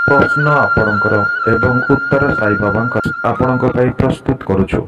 प्रश्न आपणकर एवं उत्तर साई बाबा आपणक ପାଇଁ प्रस्तुत करूछु।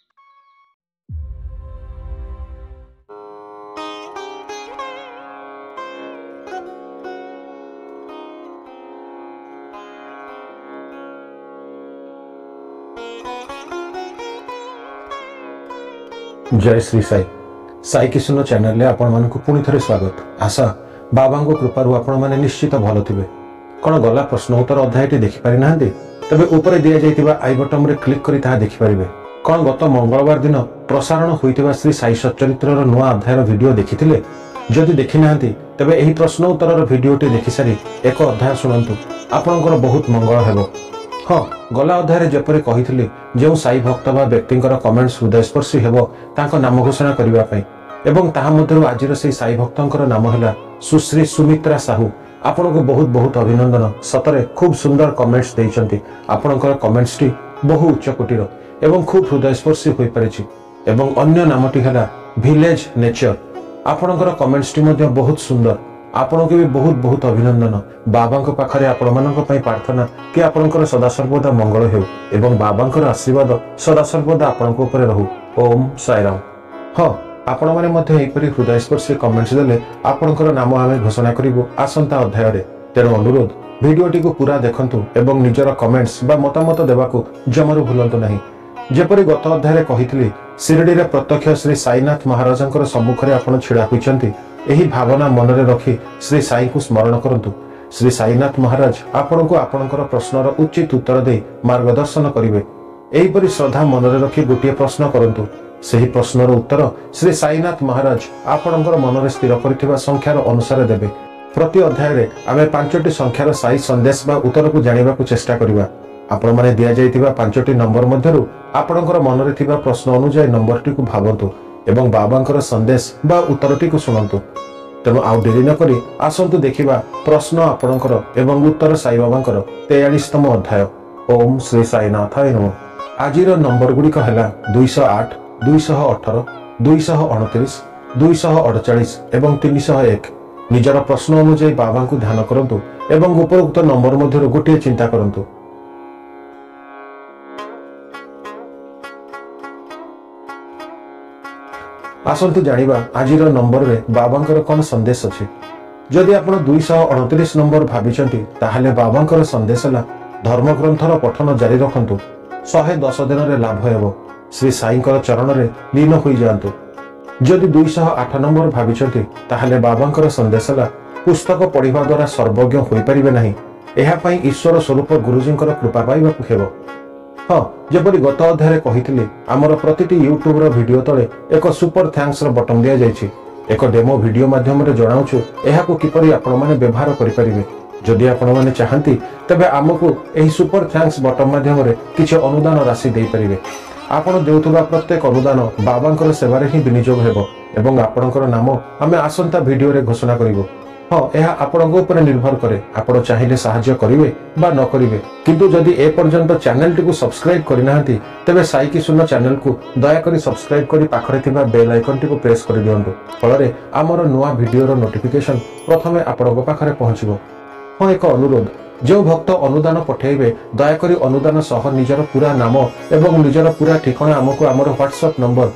जय श्री साई साई किशोर चैनल आपण मान पुणी थे स्वागत। आशा बाबा कृपार आपण मैंने निश्चित भल थे। कौन गला प्रश्न उत्तर अध्याय देखिपारि ना तेरे ऊपर दि जाइए आई बटन में क्लिक कर देखिपारे। कौन गत मंगलवार दिन प्रसारण होता श्री साई सच्चरित्र नुआ अध्याय वीडियो देखी जदि देखी ना तेरे यही प्रश्न उत्तर वीडियोटी देखि सारी एक अध्याय शुणु आपणकर बहुत मंगल हेबो। हाँ गला अध्याय जपरी कही जो साई भक्त बा व्यक्ति कमेंट्स हृदयस्पर्शी हेबो तांको नाम घोषणा करने एवं ताहा मध्यरु आजिर से साई भक्तंकर नाम है सुश्री सुमित्रा साहू। आपण को बहुत बहुत अभिनंदन। सतरे खूब सुंदर कमेंट्स देइचंती। आपणकर कमेंट्स टी बहु उच्च कोटीर एवं खूब हृदयस्पर्शी होई परिछि। एवं अन्य नामटी है विलेज नेचर। आपणकर कमेंट्स टी मध्ये बहुत सुंदर। आपण को भी बहुत बहुत अभिनंदन। बाबा पाखरे आपण मानक पई प्रार्थना कि आपणकर सदा सर्वदा मंगल हेउ एवं बाबांकर आशीर्वाद सदा सर्वदा आपणक ऊपर रहू। ओम साईराम। हाँ आपण माने मध्ये एपरि हृदयस्पर्शी कमेंट्स देले आपणकर नाम आमे घोषणा करिवो आसंता अध्याय रे। तेणु अनुरोध वीडियोटी को पूरा देखंतु एवं निजर कमेंट्स बा मतामत देबाकू जमारू भूलंतु नहीं। जेपरि गत अध्याय कहितली शिरडी रे प्रत्यक्ष श्री साईनाथ महाराजंकर सम्मुखरे आपण छिड़ा होइचंती। एही भावना मनरे रखी श्री साई को स्मरण करंतु। श्री साईनाथ महाराज आपण को आपणकर प्रश्नर उचित उत्तर दे मार्गदर्शन करिवे। एहीपरि श्रद्धा मनरे रखी गोटे प्रश्न करंतु। सही प्रश्नर उत्तर श्री साईनाथ महाराज आपणकर मनरे स्थिर करथिबा संख्यार अनुसार देबे। प्रति अध्याय रे आमे 5टी संख्यार साई संदेश बा उत्तर को जानिबा को चेष्टा करिबा। आपण माने दिया जाइतिबा 5टी नंबर मध्यरु आपणकर मनरे थिबा प्रश्न अनुसार नंबरटी को भाबंतु एवं बाबांकर संदेश बा उत्तरटी को सुनंतु। तेणु आउ डेरी न करी आसंतु देखिबा प्रश्न आपणकर एवं उत्तर साई बाबांकर 43तम अध्याय। ओम श्री साईनाथाय नमः। आजिर नंबर गुड़िक है 208, 218, 229, 248 एवं 301। निजर प्रश्न अनुଯାୟୀ बाबा को ध्यान करंतु एवं उपरोक्त नंबर मध्यरु गोटे चिंता करंतु। आसंतु जानिबा आजिर नंबर रे बाबांकर कौन संदेश अछि। जदि आपण 229 नंबर भाबिचंती ताहाले बाबांकर संदेश है धर्म ग्रंथर पठन जारी रखंतु। 110 दिन रे लाभ हेबो। श्री साईंकर चरण रे लीन होई जांतु। जदि 208 नंबर भाबिचंती ताहाले बाबांकर संदेश है पुस्तक पढ़िबा द्वारा सर्वज्ञ होई परिबे नाही। एहा पई ईश्वर स्वरूप गुरुजींकर कृपा पाइबाकु हेबो। हाँ जपरी गत अध्याय कही आमर प्रति यूट्यूब वीडियो तले एक सुपर थैंक्स बटन दिया जाइछि। एक डेमो वीडियो माध्यम रे जणाउछु एहाकु किपरि आपण माने व्यवहार करि परिबे। जदि आपण माने चाहंती तबे आमको एही सुपर थैंक्स बटन माध्यम रे किछ अनुदान राशि देई परिबे। आपण देउथुबा प्रत्येक अनुदान बाबांकर सेवा रे ही विनियोग हेबो एवं आपणकर नाम आमे आसंता वीडियो रे घोषणा करिवो। हाँ यह आपण ऊपर निर्भर करे आपण चाहिए साहाय्य करिवे बा न करिवे। किंतु जदि ए पर्यंत चैनल टी को सब्सक्राइब करनाहांती तेबे साई किशोर चैनल को दया करी सब्सक्राइब करी पाखरे थिबा बेल आइकन टी को प्रेस कर दियंतु। फलरे आमर नुआ वीडियो रो नोटिफिकेशन प्रथमे आपण पाखरे पहुंचबो। हाँ एक अनुरोध जो भक्त अनुदान पठेबे दया करी अनुदान सह निजर पूरा नाम एवं निजर पूरा ठिकाना आमको आमर व्हाट्सएप नंबर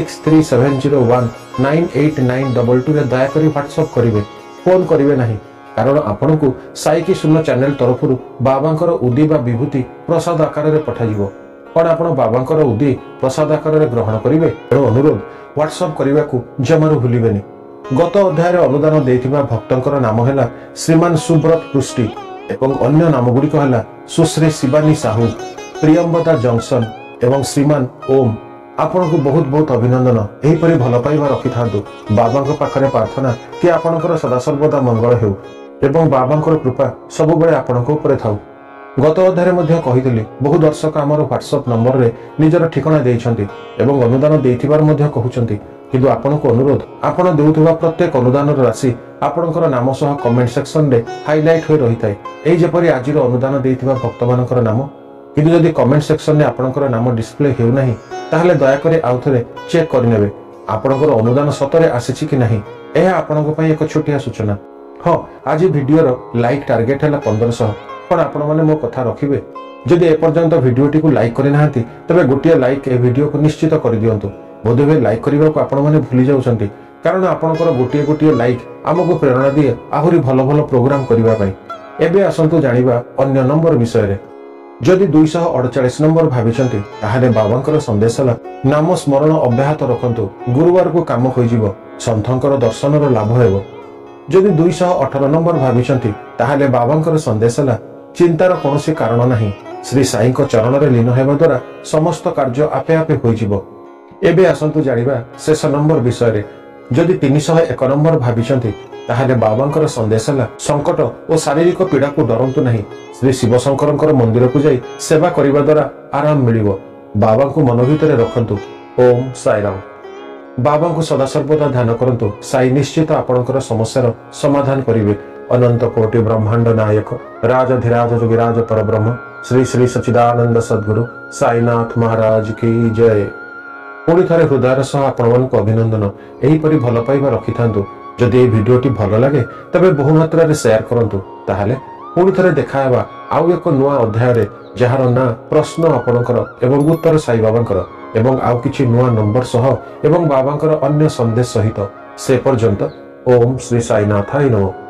6370198922 रे दया करी व्हाट्सएप करिवे। फोन करिवे नहीं कारण आपण को साई किशोर चैनल तरफ बाबांकर उदी बा विभूति प्रसाद आकार रे पठाजिवो। पण आपण बाबांकर उदी प्रसाद आकार रे ग्रहण करिवे। तेणु अनुरोध व्हाट्सएप करने को जमारू भूलिबेनी। गत अध्याय अनुदान देथिबा भक्तंकर नाम है श्रीमान सुब्रत पृष्टि एवं अन्य नाम गुड़िक है सुश्री शिवानी साहू, प्रियंवदा जंक्शन एवं श्रीमान ओम। आपण को बहुत बहुत अभिनंदन। एहीपरि भल पाइबा रखि थांतु। बाबांक पाखरे प्रार्थना कि आपणकर सदा सर्वदा मंगल हेउ एवं बाबांकर कृपा सब बेले आपणक ऊपर थाउ। गत अध्याय मध्ये कहितली बहु दर्शक आमर व्हाट्सएप नंबर रे निजर ठिकाना देइछंती एवं अनुदान देइथिबार मध्ये कहउछंती। किंतु आपणक अनुरोध आपण देउथबा प्रत्येक अनुदान राशि आपणकर नाम सह कमेंट सेक्शन रे हाइलाइट होई रहिताय। एई जेपरि आजिर अनुदान देइथिबा भक्त मानकर नाम। किंतु जदि कमेंट सेक्शन रे आपणकर नाम डिस्प्ले हेउ नाही ताहले दया करे आउ थरे चेक करनेबे आपणकर अनुदान सतरे आसीछि कि नाही। एहा आपणक पई एक छोटिया सूचना। हाँ आज वीडियो लाइक टार्गेट है 1500 कौन आपण माने मो कथा रखिबे? जदि एपर्यंत भिडियोटी को लाइक करि नाहंती तबे गोटिए लाइक ए वीडियो को निश्चित कर दियंतु। बोधवे लाइक करबा को आपण माने भूली जाउछंती, कारण आपणकर गोटिए गोटिए लाइक आमको प्रेरणा दिए आहुरी भल भल प्रोग्राम करबा पई। एबे आसंतु जानिबा अन्य नंबर विषय रे। जदि 248 नंबर भाविचंती ताहाले बाबांकर संदेश हला नाम स्मरण अब्याहत रखंतु, गुरुवार को काम होई जिवो, संतंकर दर्शनर लाभ हेबो। जदि 218 नंबर भाविचंती ताहाले बाबांकर संदेश हला चिंतार कोनोसी कारण नाही, श्री साई को चरण रे लीन हेबा द्वारा समस्त कार्य आपे आपे होई जिवो। एबे आसंतु जानिबा शेष नंबर विषय रे। जदि 301 नंबर भाविचंती ताहाले बाबांकर संदेश हला संकट और शारीरिक पीड़ा को डरंतु नहीं, श्री शिव शंकरंकर मंदिर को जाई सेवा करिबा द्वारा आराम मिलिबो। बाबा को मन भितरे रखंतु। ओम साई राम। बाबा को सदा सर्वदा ध्यान करंतु, साई निश्चित आपणकर समस्यार समाधान करिवे। अनंत कोटि ब्रह्मांड नायक राजाधिराज जोगिराज परब्रह्म श्री श्री सच्चिदानंद सद्गुरु साईनाथ महाराज की जय। पुणी थे हृदय सह आपण अभिनंदन। एहीपरि भल पाइबा रखिथांतु। जदि ये भिडियोटी भल लगे तबे बहु मात्रा रे शेयर करंतु। ताहाले पुणी थे देखाहेबा आउ एक नुआ अध्याय रे, जहार ना प्रश्न आपणकर एवं उत्तर साई बाबांकर एवं आउ किछि नुआ नंबर सह एवं बाबांकर अन्य संदेश सहित। से पर्यंत ओम श्री साईनाथाय नमः।